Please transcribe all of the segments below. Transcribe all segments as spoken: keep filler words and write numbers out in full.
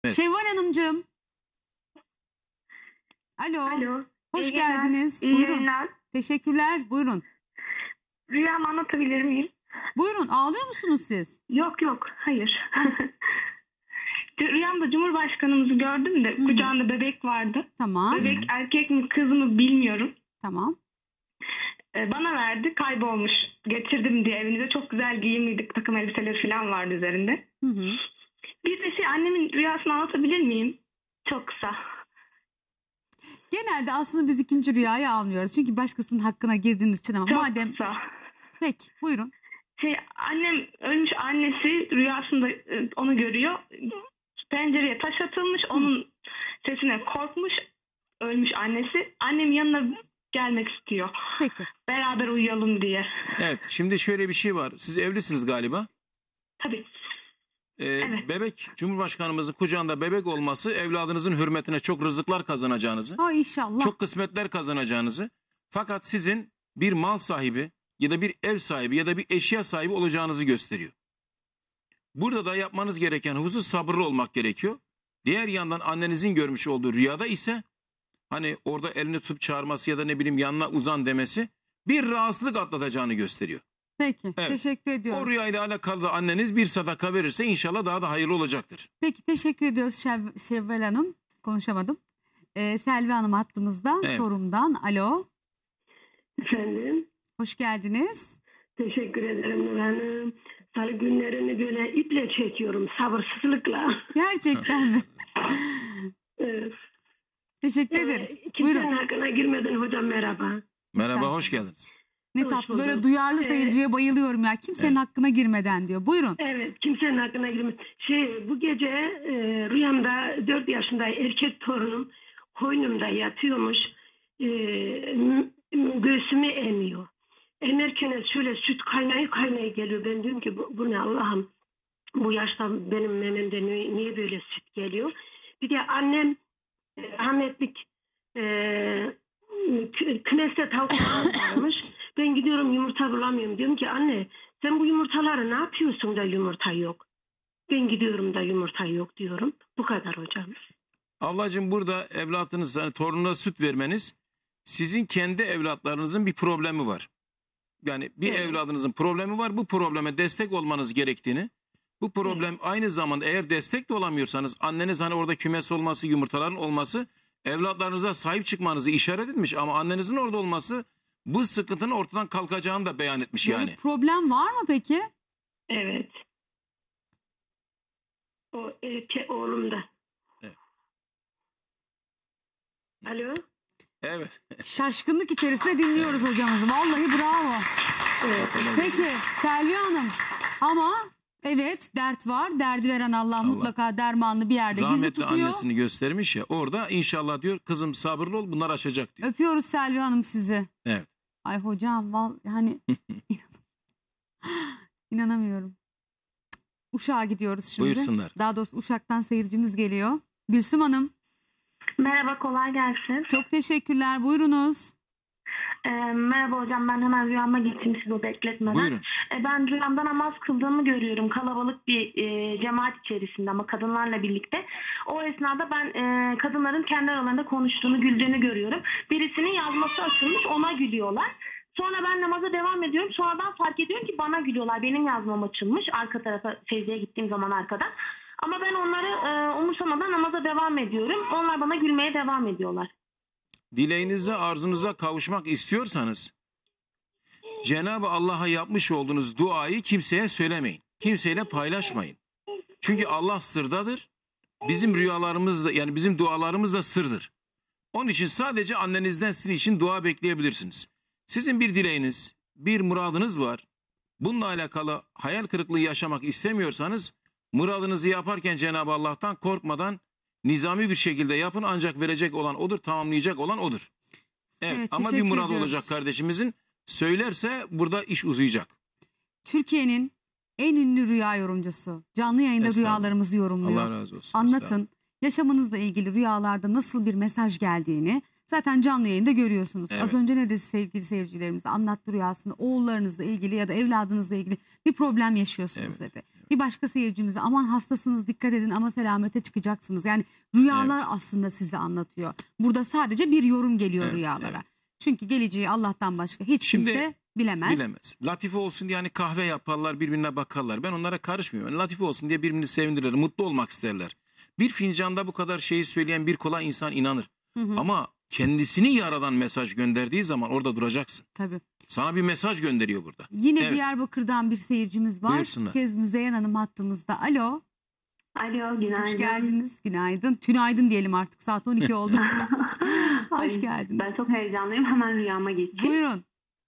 Evet. Şevval Hanımcığım. Alo. Alo. Hoş İyi geldiniz. günler, iyi Buyurun. yayınlar. Teşekkürler. Buyurun. Rüyamı anlatabilir miyim? Buyurun. Ağlıyor musunuz siz? Yok yok, hayır. Rüyamda Cumhurbaşkanımızı gördüm de Hı. kucağında bebek vardı. Tamam. Bebek erkek mi kız mı bilmiyorum. Tamam. Ee, bana verdi, kaybolmuş. Getirdim diye evinize, çok güzel giyimliydik. Takım elbiseleri falan vardı üzerinde. Hı hı. Bir de şey, annemin rüyasını anlatabilir miyim? Çok kısa. Genelde aslında biz ikinci rüyayı almıyoruz. Çünkü başkasının hakkına girdiğiniz için ama Çok madem... kısa. Peki buyurun. Şey, annem ölmüş, annesi rüyasında e, onu görüyor. Pencereye taş atılmış, onun sesine korkmuş, ölmüş annesi. Annem yanına gelmek istiyor. Peki. Beraber uyuyalım diye. Evet, şimdi şöyle bir şey var. Siz evlisiniz galiba. Tabii. Ee, Evet. Bebek, Cumhurbaşkanımızın kucağında bebek olması evladınızın hürmetine çok rızıklar kazanacağınızı, Ha inşallah. çok kısmetler kazanacağınızı, fakat sizin bir mal sahibi ya da bir ev sahibi ya da bir eşya sahibi olacağınızı gösteriyor. Burada da yapmanız gereken husus sabırlı olmak gerekiyor. Diğer yandan annenizin görmüş olduğu rüyada ise hani orada elini tutup çağırması ya da ne bileyim yanına uzan demesi bir rahatsızlık atlatacağını gösteriyor. Peki. Evet. Teşekkür ediyoruz. O rüyayla alakalı da anneniz bir sadaka verirse inşallah daha da hayırlı olacaktır. Peki teşekkür ediyoruz Şev Şevval Hanım. Konuşamadım. Ee, Selvi Hanım hattımızda. Evet. Çorum'dan. Alo. Efendim, Hoş geldiniz. teşekkür ederim Nur Hanım. Salı günlerini böyle iple çekiyorum, sabırsızlıkla. Gerçekten mi? Evet. Teşekkür Evet, ederiz. kimsenin Buyurun. hakkına girmeden hocam merhaba. Merhaba, Estağfurullah. hoş geldiniz. Ne Hoş tatlı. Böyle bulduk. duyarlı Ee, seyirciye bayılıyorum ya. Kimsenin Evet. hakkına girmeden diyor. Buyurun. Evet, kimsenin hakkına girmeden. Şey, bu gece e, rüyamda dört yaşında erkek torunum koynumda yatıyormuş. E, m- m- göğsümü emiyor. Emerken şöyle süt kaynayı kaynayı geliyor. Ben diyorum ki bu, bu ne Allah'ım? Bu yaşta benim mememde niye, niye böyle süt geliyor? Bir de annem e, rahmetlik e, kü- kümeste tavuklarımız varmış. Ben gidiyorum yumurta bulamıyorum. Diyorum ki anne sen bu yumurtaları ne yapıyorsun da yumurta yok? Ben gidiyorum da yumurta yok diyorum. Bu kadar hocam. Ablacığım burada evlatınız, hani torununa süt vermeniz sizin kendi evlatlarınızın bir problemi var. Yani bir Evet. evladınızın problemi var. Bu probleme destek olmanız gerektiğini, bu problem aynı zamanda eğer destek de olamıyorsanız anneniz hani orada kümes olması, yumurtaların olması evlatlarınıza sahip çıkmanızı işaret etmiş ama annenizin orada olması bu sıkıntının ortadan kalkacağını da beyan etmiş Böyle yani. problem var mı peki? Evet. O erkek oğlum da. Evet. Alo. Evet. Şaşkınlık içerisinde dinliyoruz hocamızı. Vallahi bravo. Evet. Peki Selvi Hanım. Ama evet dert var. Derdi veren Allah, mutlaka dermanlı bir yerde gizli Rahmetli tutuyor. annesini göstermiş ya orada inşallah diyor kızım sabırlı ol bunlar aşacak diyor. Öpüyoruz Selvi Hanım sizi. Evet. Ay hocam val hani inanamıyorum. Uşak'a gidiyoruz şimdi. Buyursunlar. Daha doğrusu Uşak'tan seyircimiz geliyor. Gülsüm Hanım. Merhaba, kolay gelsin. Çok teşekkürler. Buyurunuz. Ee, merhaba hocam, ben hemen rüyama geçeyim sizi bekletmeden. Buyurun. Ee, ben rüyamda namaz kıldığımı görüyorum. Kalabalık bir e, cemaat içerisinde ama kadınlarla birlikte. O esnada ben e, kadınların kendi aralarında konuştuğunu, güldüğünü görüyorum. Birisinin yazması açılmış, ona gülüyorlar. Sonra ben namaza devam ediyorum. Sonradan fark ediyorum ki bana gülüyorlar. Benim yazmam açılmış. Arka tarafa secdeye gittiğim zaman arkadan. Ama ben onları e, umursamadan namaza devam ediyorum. Onlar bana gülmeye devam ediyorlar. Dileğinize, arzunuza kavuşmak istiyorsanız Cenab-ı Allah'a yapmış olduğunuz duayı kimseye söylemeyin. Kimseyle paylaşmayın. Çünkü Allah sırdadır. Bizim rüyalarımız da yani bizim dualarımız da sırdır. Onun için sadece annenizden sizin için dua bekleyebilirsiniz. Sizin bir dileğiniz, bir muradınız var. Bununla alakalı hayal kırıklığı yaşamak istemiyorsanız muradınızı yaparken Cenab-ı Allah'tan korkmadan nizami bir şekilde yapın, ancak verecek olan odur, tamamlayacak olan odur. Evet, Evet, ama bir teşekkür murad ediyoruz. olacak kardeşimizin. Söylerse burada iş uzayacak. Türkiye'nin en ünlü rüya yorumcusu. Canlı yayında Estağfurullah. rüyalarımızı yorumluyor. Allah razı olsun. Anlatın. Yaşamınızla ilgili rüyalarda nasıl bir mesaj geldiğini, Zaten canlı yayında görüyorsunuz. Evet. Az önce ne dedi sevgili seyircilerimiz? Anlattı rüyasında oğullarınızla ilgili ya da evladınızla ilgili bir problem yaşıyorsunuz Evet. dedi. Bir başka seyircimize aman hastasınız dikkat edin ama selamete çıkacaksınız. Yani rüyalar Evet. aslında size anlatıyor. Burada sadece bir yorum geliyor Evet, rüyalara. evet. Çünkü geleceği Allah'tan başka hiç Şimdi kimse bilemez. Bilemez. Latife olsun diye hani kahve yaparlar, birbirine bakarlar. Ben onlara karışmıyorum. Yani latife olsun diye birbirini sevindirirler, mutlu olmak isterler. Bir fincanda bu kadar şeyi söyleyen bir kolay insan inanır. Hı hı, Ama kendisini yaradan mesaj gönderdiği zaman orada duracaksın. tabii. Sana bir mesaj gönderiyor burada. Yine Evet. Diyarbakır'dan bir seyircimiz var. Buyursunlar. Bu kez Müzeyyen Hanım hattımızda. Alo. Alo, günaydın. Hoş geldiniz. Günaydın. Tünaydın diyelim artık. Saat on iki oldu. Ay, Hoş geldiniz. Ben çok heyecanlıyım. Hemen rüyama geçeyim. Buyurun.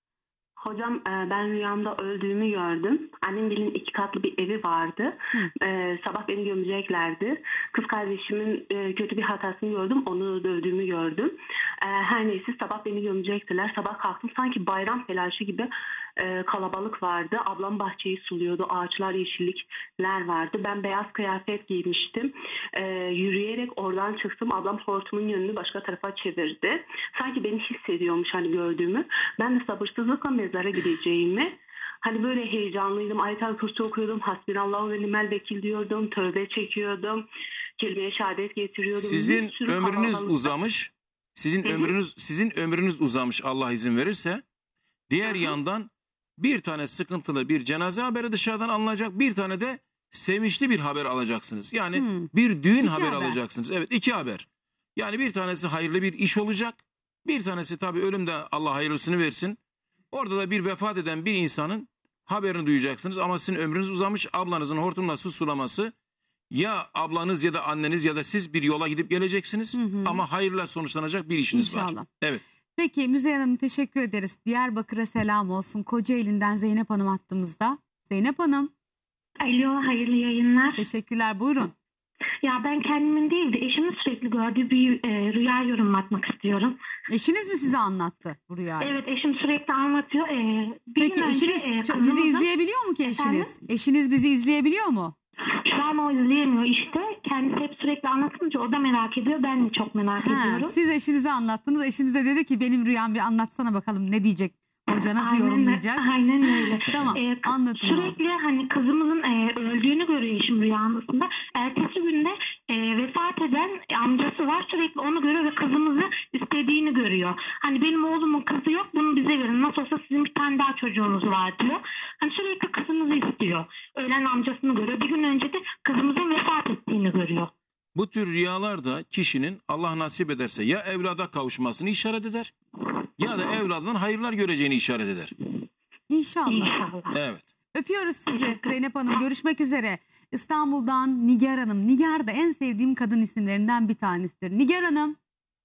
Hocam e, ben rüyamda öldüğümü gördüm. Annemgilin iki katlı bir evi vardı. E, sabah beni gömeceklerdi. Kız kardeşimin e, kötü bir hatasını gördüm. Onu dövdüğümü gördüm. E, her neyse sabah beni gömecektiler. Sabah kalktım sanki bayram telaşı gibi e, kalabalık vardı. Ablam bahçeyi suluyordu. Ağaçlar, yeşillikler vardı. Ben beyaz kıyafet giymiştim. E, yürüyerek oradan çıktım. Ablam hortumun yönünü başka tarafa çevirdi. Sanki beni hissediyormuş hani gördüğümü. Ben de sabırsızlıkla mezara gideceğimi, hani böyle heyecanlıydım. Ayet-el Kürsi okuyordum. Hasbinallahu ve nimel vekil diyordum. Tövbe çekiyordum. Kelimeye şehadet getiriyordum. Sizin Bir sürü ömrünüz kalabalıkta- uzamış. Sizin Hı hı. ömrünüz sizin ömrünüz uzamış Allah izin verirse. Diğer Hı hı. yandan bir tane sıkıntılı bir cenaze haberi dışarıdan alınacak. Bir tane de sevinçli bir haber alacaksınız. Yani Hmm. bir düğün İki haber haber. alacaksınız. Evet, iki haber. Yani bir tanesi hayırlı bir iş olacak. Bir tanesi tabii ölümde Allah hayırlısını versin. Orada da bir vefat eden bir insanın haberini duyacaksınız. Ama sizin ömrünüz uzamış. Ablanızın hortumla su sulaması, ya ablanız ya da anneniz ya da siz bir yola gidip geleceksiniz. Hı hı. Ama hayırla sonuçlanacak bir işiniz var. İnşallah. Evet. Peki Müzeyyen Hanım teşekkür ederiz. Diyarbakır'a selam olsun. Kocaeli'nden Zeynep Hanım hattımızda. Zeynep Hanım Alo, hayırlı yayınlar. teşekkürler. Buyurun. Ya ben kendimin değil de eşimin sürekli gördüğü bir e, rüya yorumlatmak istiyorum. Eşiniz mi size anlattı bu rüyayı? Evet, eşim sürekli anlatıyor. E, bir Peki gün önce, eşiniz e, ç- bizi kızımızın- izleyebiliyor mu ki eşiniz? Efendim? Eşiniz bizi izleyebiliyor mu? Şu an o izleyemiyor işte. Kendisi hep sürekli anlatınca o da merak ediyor. Ben de çok merak Ha, ediyorum. siz eşinize anlattınız. Eşiniz de dedi ki benim rüyam bir anlatsana bakalım ne diyecek? Hoca nasıl Aynen- yorumlayacak? Aynen öyle. Tamam, E, k- anlatın ama. Sürekli hani kızımızın e, öldüğünü görüyor eşim rüyasında. Ertesi günde e, vefat eden amcası var, sürekli onu görüyor ve kızımızı istediğini görüyor. Hani benim oğlumun kızı yok, bunu bize verin. Nasıl olsa sizin bir tane daha çocuğunuz var diyor. Hani sürekli kızımızı istiyor. Ölen amcasını görüyor. Bir gün önce de kızımızın vefat ettiğini görüyor. Bu tür rüyalar da kişinin Allah nasip ederse ya evlada kavuşmasını işaret eder ya da evladının hayırlar göreceğini işaret eder. İnşallah. İnşallah. Evet. Öpüyoruz sizi Zeynep Hanım. Görüşmek üzere. İstanbul'dan Nigar Hanım. Nigar da en sevdiğim kadın isimlerinden bir tanesidir. Nigar Hanım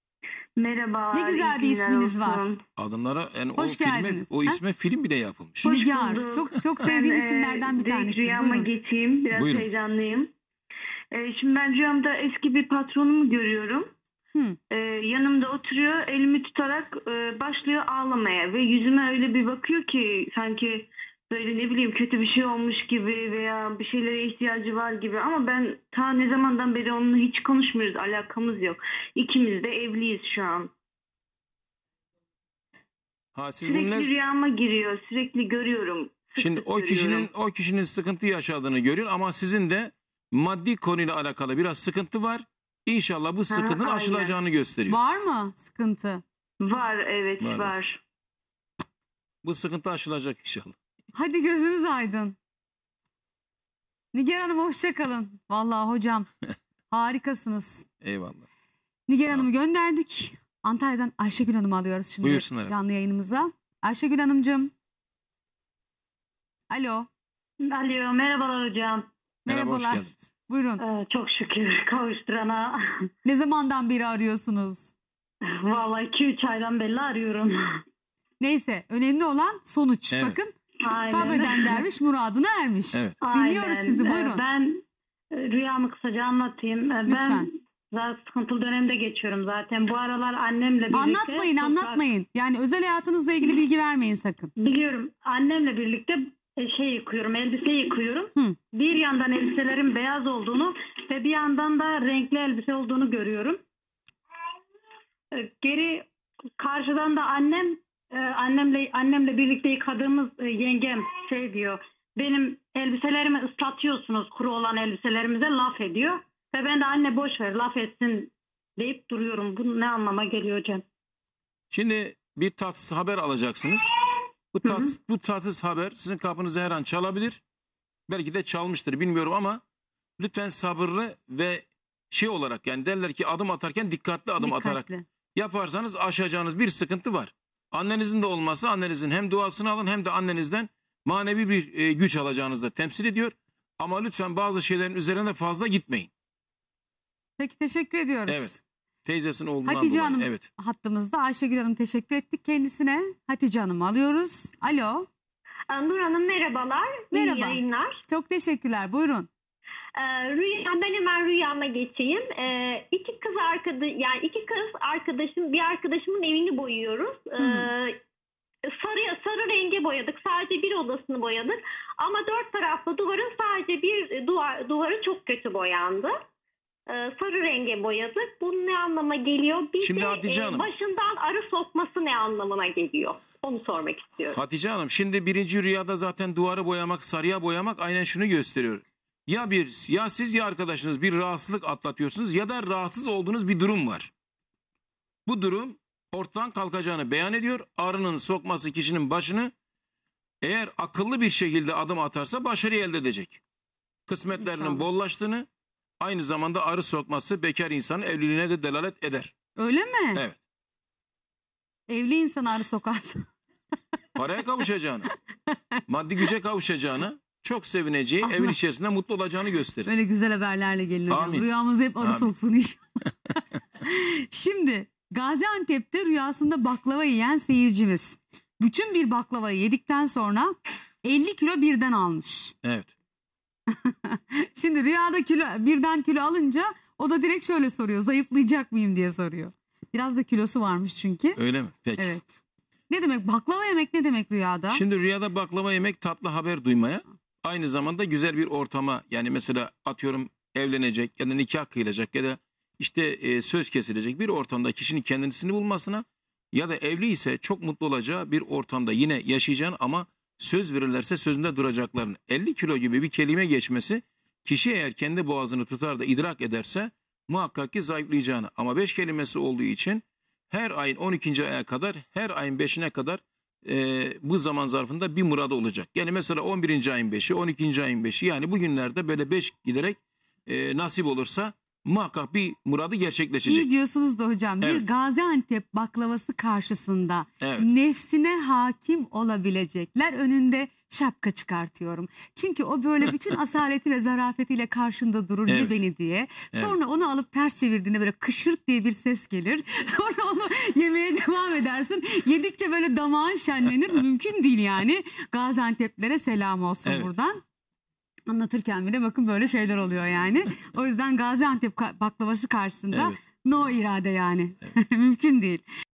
Merhaba. Ne güzel iyi bir günler isminiz var. olsun. Adımlara yani o Hoş filme, geldiniz. o Ha? isme film bile yapılmış. Hoş Nigar. bulduk. Çok çok Ben, sevdiğim e, isimlerden bir direkt tanesi. rüyama Buyurun. geçeyim. Biraz Buyurun. heyecanlıyım. E, şimdi ben rüyamda eski bir patronumu görüyorum. Hı. E, yanımda oturuyor, elimi tutarak e, başlıyor ağlamaya ve yüzüme öyle bir bakıyor ki sanki böyle ne bileyim kötü bir şey olmuş gibi veya bir şeylere ihtiyacı var gibi, ama ben ta ne zamandan beri onunla hiç konuşmuyoruz, alakamız yok. İkimiz de evliyiz şu an. Ha, siz bunu Sürekli ne- rüyama giriyor, sürekli görüyorum. Sık Şimdi sık o görüyorum. kişinin o kişinin sıkıntı yaşadığını görüyor ama sizin de maddi konuyla alakalı biraz sıkıntı var. İnşallah bu sıkıntının aynen. aşılacağını gösteriyor. Var mı sıkıntı? Var, evet Var, var. var. Bu sıkıntı aşılacak inşallah. Hadi gözünüz aydın. Nigar Hanım hoşça kalın. Vallahi hocam harikasınız. Eyvallah. Nigar Hanım'ı gönderdik. Antalya'dan Ayşegül Hanım'ı alıyoruz şimdi Buyursunlar. canlı yayınımıza. Ayşegül Hanımcığım. Alo. Alo, merhabalar hocam. Merhaba, hoş Merhabalar. geldiniz. Buyurun. Ee, çok şükür kavuşturana. Ne zamandan beri arıyorsunuz? Vallahi iki üç aydan belli arıyorum. Neyse önemli olan sonuç. Evet. Bakın Aynen. sabreden derviş muradına ermiş. Evet. Dinliyoruz Aynen. sizi, Ee, buyurun. Ben e, rüyamı kısaca anlatayım. Ee, Lütfen. Ben zaten sıkıntılı dönemde geçiyorum zaten. Bu aralar annemle birlikte. Anlatmayın toprak- anlatmayın. Yani özel hayatınızla ilgili bilgi vermeyin sakın. Biliyorum, annemle birlikte e, şey yıkıyorum, elbise yıkıyorum. Hı. Bir yandan elbiselerin beyaz olduğunu ve bir yandan da renkli elbise olduğunu görüyorum. E, Geri Karşıdan da annem e, annemle annemle birlikte yıkadığımız e, yengem şey diyor. Benim elbiselerimi ıslatıyorsunuz, kuru olan elbiselerimize laf ediyor. Ve ben de anne boş ver laf etsin deyip duruyorum. Bu ne anlama geliyor hocam? Şimdi bir tatsız haber alacaksınız. Bu, tat, bu tatsız haber sizin kapınızı her an çalabilir. Belki de çalmıştır bilmiyorum ama lütfen sabırlı ve şey olarak, yani derler ki adım atarken dikkatli adım atarak Dikkatli. yaparsanız aşacağınız bir sıkıntı var. Annenizin de olması, annenizin hem duasını alın hem de annenizden manevi bir e, güç alacağınızı da temsil ediyor. Ama lütfen bazı şeylerin üzerine fazla gitmeyin. Peki teşekkür ediyoruz. Evet. Teyzesinin olduğundan Hatice dolayı. Hanım Evet. hattımızda. Ayşegül Hanım teşekkür ettik kendisine. Hatice Hanım alıyoruz. Alo. Nur Hanım merhabalar. Merhaba. İyi yayınlar. Çok teşekkürler. Buyurun. Ee, rüya, ben hemen rüyama geçeyim. Ee, iki kız arkadaş, yani iki kız arkadaşım, bir arkadaşımın evini boyuyoruz. Ee, hı. sarı sarı renge boyadık. Sadece bir odasını boyadık. Ama dört taraflı duvarın sadece bir duvar duvarı çok kötü boyandı. Ee, sarı renge boyadık. Bu ne anlama geliyor? Bir Şimdi de Hatice e, Hanım. başından arı sokması ne anlamına geliyor? Onu sormak istiyorum. Hatice Hanım, şimdi birinci rüyada zaten duvarı boyamak, sarıya boyamak aynen şunu gösteriyor. Ya bir ya siz ya arkadaşınız bir rahatsızlık atlatıyorsunuz ya da rahatsız olduğunuz bir durum var. Bu durum ortadan kalkacağını beyan ediyor. Arının sokması kişinin başını, eğer akıllı bir şekilde adım atarsa başarı elde edecek. Kısmetlerinin İnşallah. bollaştığını, aynı zamanda arı sokması bekar insanın evliliğine de delalet eder. Öyle mi? Evet. Evli insan arı sokarsa. Paraya kavuşacağını, maddi güce kavuşacağını, çok sevineceği, Allah. evin içerisinde mutlu olacağını gösterir. Böyle güzel haberlerle gelin hocam. Amin. Rüyamız hep arı Amin. soksun inşallah. Şimdi Gaziantep'te rüyasında baklava yiyen seyircimiz. Bütün bir baklavayı yedikten sonra elli kilo birden almış. Evet. Şimdi rüyada kilo birden kilo alınca o da direkt şöyle soruyor. Zayıflayacak mıyım diye soruyor. Biraz da kilosu varmış çünkü. Öyle mi? Peki. Evet. Ne demek baklava yemek, ne demek rüyada? Şimdi rüyada baklava yemek, tatlı haber duymaya, aynı zamanda güzel bir ortama, yani mesela atıyorum evlenecek ya da nikah kıyılacak ya da işte e, söz kesilecek bir ortamda kişinin kendisini bulmasına ya da evli ise çok mutlu olacağı bir ortamda yine yaşayacağını ama söz verirlerse sözünde duracaklarını. elli kilo gibi bir kelime geçmesi, kişi eğer kendi boğazını tutar da idrak ederse muhakkak ki zayıflayacağını, ama beş kelimesi olduğu için her ayın on ikinci aya kadar, her ayın beşine kadar e, bu zaman zarfında bir muradı olacak. Yani mesela on birinci ayın beşi, on ikinci ayın beşi, yani bugünlerde böyle beş giderek e, nasip olursa muhakkak bir muradı gerçekleşecek. İyi diyorsunuz da hocam. Bir Evet. Gaziantep baklavası karşısında Evet. nefsine hakim olabilecekler önünde şapka çıkartıyorum. Çünkü o böyle bütün asaleti ve zarafetiyle karşında durur, Evet. ye beni diye. Sonra onu alıp ters çevirdiğinde böyle kışırt diye bir ses gelir. Sonra onu yemeye devam edersin. Yedikçe böyle damağın şenlenir. Mümkün değil yani. Gaziantep'lere selam olsun Evet. buradan. Anlatırken bile bakın böyle şeyler oluyor yani. O yüzden Gaziantep ka- baklavası karşısında Evet. no irade yani. Mümkün değil.